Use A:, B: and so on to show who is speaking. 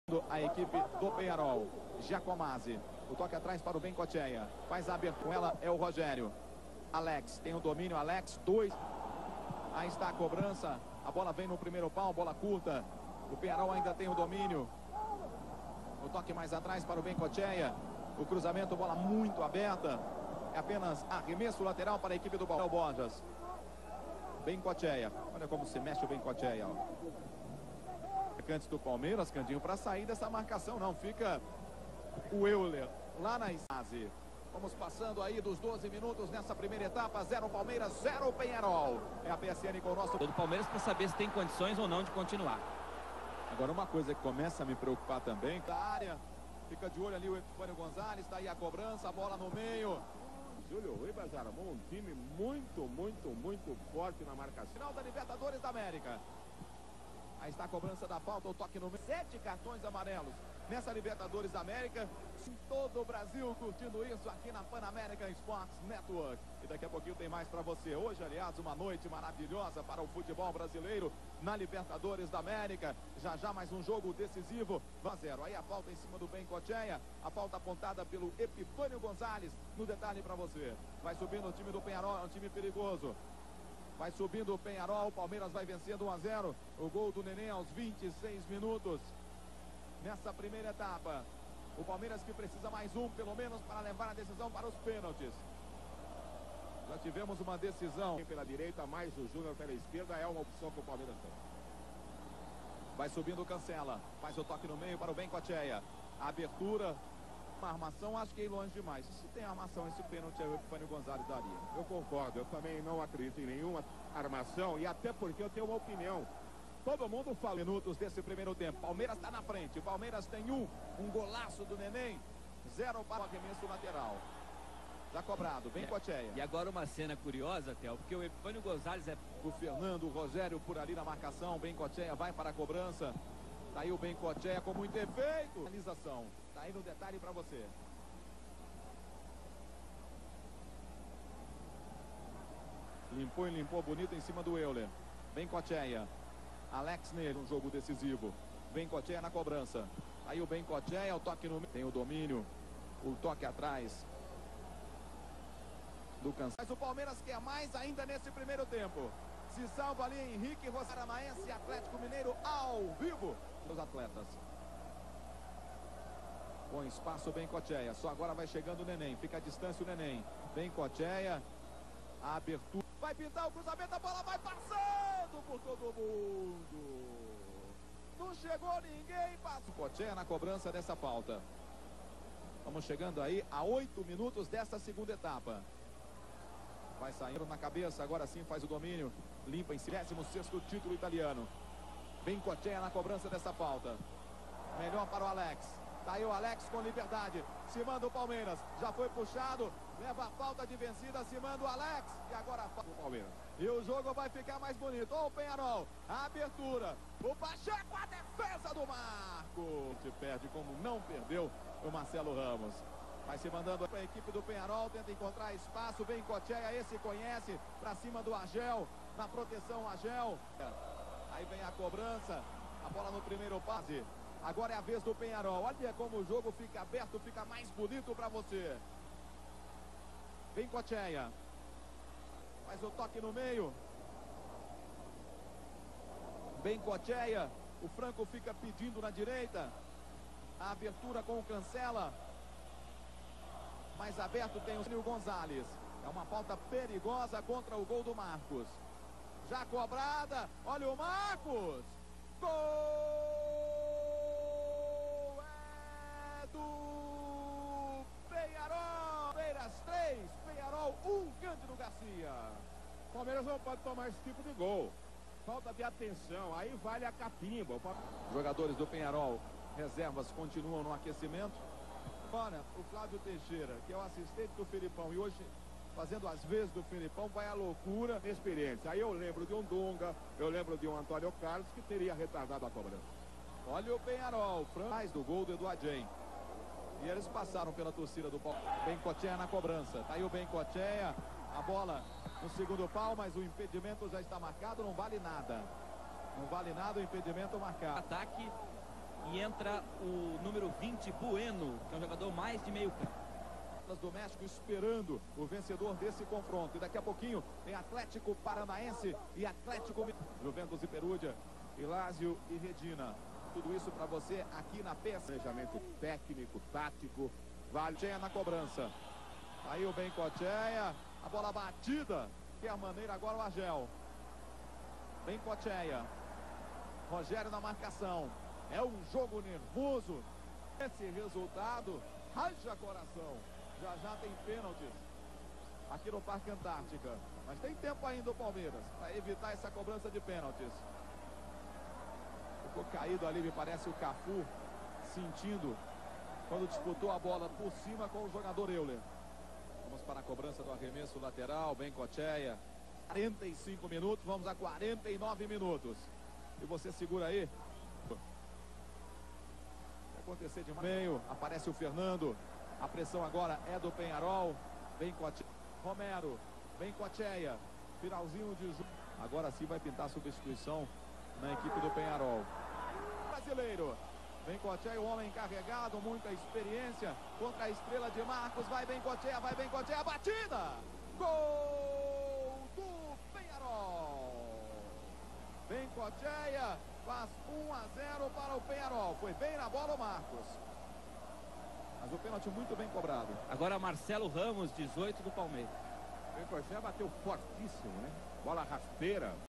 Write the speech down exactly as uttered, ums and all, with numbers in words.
A: A equipe do Penharol. Giacomazzi. O toque atrás para o Bengochea. Faz a abertura com ela, é o Rogério. Alex tem o domínio. Alex, dois. Aí está a cobrança. A bola vem no primeiro pau, bola curta. O Penharol ainda tem o domínio. O toque mais atrás para o Bengochea. O cruzamento, bola muito aberta. É apenas arremesso lateral para a equipe do Balão Borjas. Bengochea. Olha como se mexe o Bengochea. Antes do Palmeiras, Candinho, para sair dessa marcação não. Fica o Euler lá na base. Vamos passando aí dos doze minutos nessa primeira etapa. Zero Palmeiras, zero Penharol. É a P S N com o nosso...
B: do Palmeiras para saber se tem condições ou não de continuar.
A: Agora uma coisa que começa a me preocupar também, da área, fica de olho ali o Epifânio Gonzalez, está aí a cobrança, a bola no meio.
C: Júlio Ribas armou um time muito, muito, muito forte na marcação.
A: Final da Libertadores da América. Aí está a cobrança da falta, o toque no meio. Sete cartões amarelos nessa Libertadores da América. Em todo o Brasil curtindo isso aqui na Pan American Sports Network. E daqui a pouquinho tem mais para você. Hoje, aliás, uma noite maravilhosa para o futebol brasileiro na Libertadores da América. Já já mais um jogo decisivo. um a zero. Aí a falta em cima do Bengochea. A falta apontada pelo Epifânio Gonzalez. No detalhe para você. Vai subindo o time do Penharol, é um time perigoso. Vai subindo o Penharol, o Palmeiras vai vencendo um a zero. O gol do Neném aos vinte e seis minutos. Nessa primeira etapa. O Palmeiras que precisa mais um, pelo menos, para levar a decisão para os pênaltis. Já tivemos uma decisão.
C: Pela direita, mais o Júnior pela esquerda, é uma opção que o Palmeiras tem.
A: Vai subindo o Cancela. Faz o toque no meio para o Bengochea. A abertura. Uma armação, acho que é longe demais. Se tem armação, esse pênalti é o Epifânio Gonzalez daria.
C: Eu concordo, eu também não acredito em nenhuma armação e até porque eu tenho uma opinião. Todo mundo fala.
A: Minutos desse primeiro tempo. Palmeiras está na frente. Palmeiras tem um. Um golaço do Neném. Zero para o arremesso lateral. Já cobrado. Bengochea.
B: É. E agora uma cena curiosa, Theo, porque o Epifânio Gonzalez é...
A: O Fernando, o Rogério por ali na marcação. Bengochea vai para a cobrança. Tá aí o Bengochea com muito efeito. Realização. Tá aí no detalhe para você. Limpou e limpou bonito em cima do Euler. Bengochea. Alex nele, um jogo decisivo. Bengochea na cobrança. Aí o Bengochea, o toque no meio. Tem o domínio. O toque atrás. Do Cancelo. Mas o Palmeiras quer mais ainda nesse primeiro tempo. Se salva ali Henrique Rossaramaense e Atlético Mineiro ao vivo. Os atletas. Com espaço Bengochea. Só agora vai chegando o Neném. Fica a distância o Neném. Bengochea. A abertura. Vai pintar o cruzamento. A bola vai passando por todo mundo. Não chegou ninguém. Passa o Bengochea na cobrança dessa falta. Vamos chegando aí a oito minutos dessa segunda etapa. Vai saindo na cabeça. Agora sim faz o domínio. Limpa em décimo sexto título italiano. Bengochea na cobrança dessa falta. Melhor para o Alex. Tá aí o Alex com liberdade. Se manda o Palmeiras. Já foi puxado. Leva a falta de vencida. Se manda o Alex. E agora a falta do Palmeiras. E o jogo vai ficar mais bonito. Ó o Penharol. A abertura. O Pacheco. A defesa do Marco. Se perde como não perdeu o Marcelo Ramos. Vai se mandando para a equipe do Penharol. Tenta encontrar espaço. Bengochea. Esse conhece. Para cima do Argel. Na proteção Argel. Aí vem a cobrança. A bola no primeiro passe. Agora é a vez do Penharol. Olha como o jogo fica aberto, fica mais bonito para você. Bengochea. Faz o toque no meio. Bengochea. O Franco fica pedindo na direita. A abertura com o Cancela. Mais aberto tem o Cínio Gonzalez. É uma falta perigosa contra o gol do Marcos. Já cobrada. Olha o Marcos. Gol! três, Penharol um, Cândido Garcia.
C: Palmeiras não pode tomar esse tipo de gol. Falta de atenção, aí vale a capimba.
A: Jogadores do Penharol, reservas, continuam no aquecimento. Olha, o Flávio Teixeira, que é o assistente do Felipão, e hoje fazendo as vezes do Felipão, vai à loucura.
C: Experiência. Aí eu lembro de um Dunga, eu lembro de um Antônio Carlos, que teria retardado a cobrança.
A: Olha o Penharol, mais do gol do Eduardinho. E eles passaram pela torcida do Palmeiras. Bengochea na cobrança. Tá aí o Bengochea. A bola no segundo pau, mas o impedimento já está marcado. Não vale nada. Não vale nada o impedimento marcado.
B: Ataque E entra o número vinte, Bueno, que é um jogador mais de meio campo.
A: Do México esperando o vencedor desse confronto. E daqui a pouquinho tem Atlético Paranaense e Atlético Juventus e Perúdia, Ilásio e Redina. Tudo isso para você aqui na P E S.
C: Planejamento técnico, tático.
A: Vale na cobrança. Aí o Bengoechea, a bola batida. Que é a maneira agora o Argel. Bengoechea. Rogério na marcação. É um jogo nervoso. Esse resultado haja coração. Já já tem pênaltis aqui no Parque Antártica. Mas tem tempo ainda o Palmeiras para evitar essa cobrança de pênaltis. Ficou caído ali, me parece, o Cafu, sentindo quando disputou a bola por cima com o jogador Euler. Vamos para a cobrança do arremesso lateral. Bengoechea. quarenta e cinco minutos, vamos a quarenta e nove minutos. E você segura aí. Vai acontecer de meio. Aparece o Fernando. A pressão agora é do Peñarol. Bengoechea. Romero. Bengoechea. Finalzinho de jogo. Agora sim vai pintar a substituição na equipe do Peñarol. Brasileiro. Bengoechea, o homem encarregado, muita experiência contra a estrela de Marcos. Vai Bengoechea, vai Bengoechea, batida! Gol do Peñarol. Bengoechea faz um a zero para o Peñarol. Foi bem na bola o Marcos. Mas o pênalti muito bem cobrado.
B: Agora Marcelo Ramos, dezoito do Palmeiras.
C: O Bengoechea bateu fortíssimo, né? Bola rasteira.